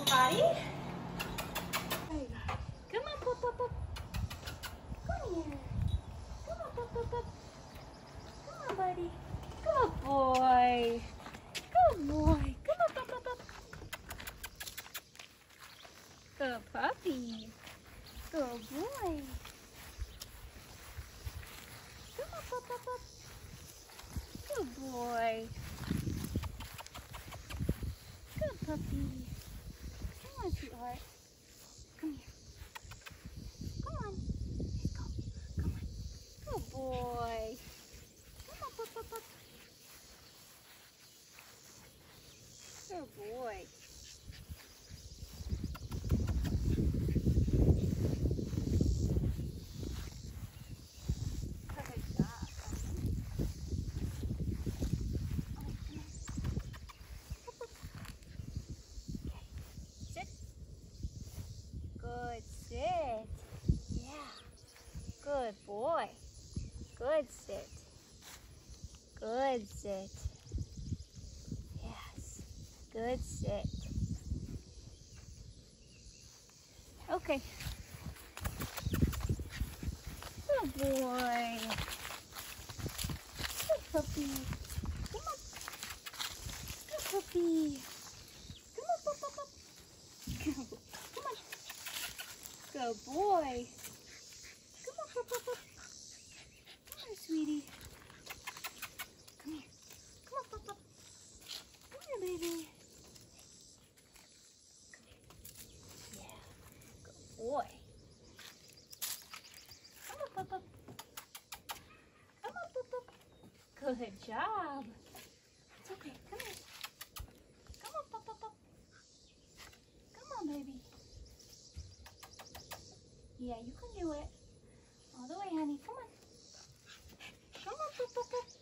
potty. Come on, Pop, Pop, Pop. Come here. Come on, Pop, Pop, Pop. Come on, buddy. Good boy. Good boy. Come on, Pop, Pop, Pop. Good puppy. Good boy. Come on, Pop, Pop, Pop. Good boy. Good puppy. Come on, sweetheart. Come here. Come on. Let's go. Come on. Good boy. Come on, Pop, Pop, Pop. Good boy. Good job. Sit. Good sit. Yeah. Good boy. Good sit. Good sit. Yes. Good sit. Okay. Good boy. Good puppy. Come on. Good puppy. Come on, Pop, Pop, Pop. Come on. Good boy. Come on, Pop, Pop, Pop. Come on, sweetie. Come here. Come on, Pop, Pop. Come here, baby. Come here. Yeah. Good boy. Come on, Pop, Pop. Come on, Pop, Pop. Good job. It's okay. Come here. Come on, Pop, Pop, Pop. Come on, baby. Yeah, you can do it. All the way, honey. Come on. Come on, Pop, Pop, Pop.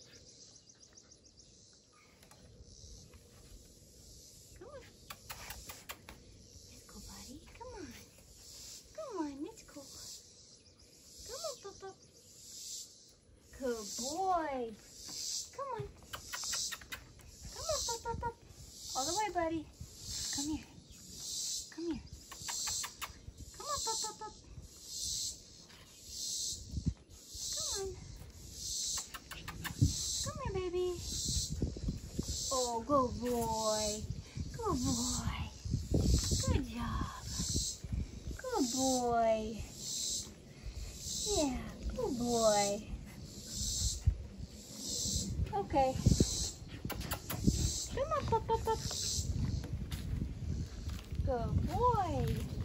Come on. Let's go, buddy. Come on. Come on, let's go. Come on, Pop, Pop. Good boy. Come on. Come on, Pop, Pop, Pop. All the way, buddy. Come here. Come here. Come on, Pop, Pop, Pop. Come on. Come here, baby. Oh, good boy. Good boy. Good job. Good boy. Yeah, good boy. Okay. Come on, Pop, Pop, Pop. Good boy.